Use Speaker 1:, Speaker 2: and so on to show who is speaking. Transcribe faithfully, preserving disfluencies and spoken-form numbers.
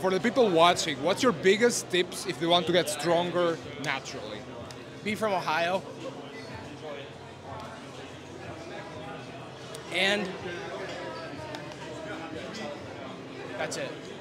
Speaker 1: for the people watching, what's your biggest tips if they want to get stronger naturally?
Speaker 2: Be from Ohio. And that's it.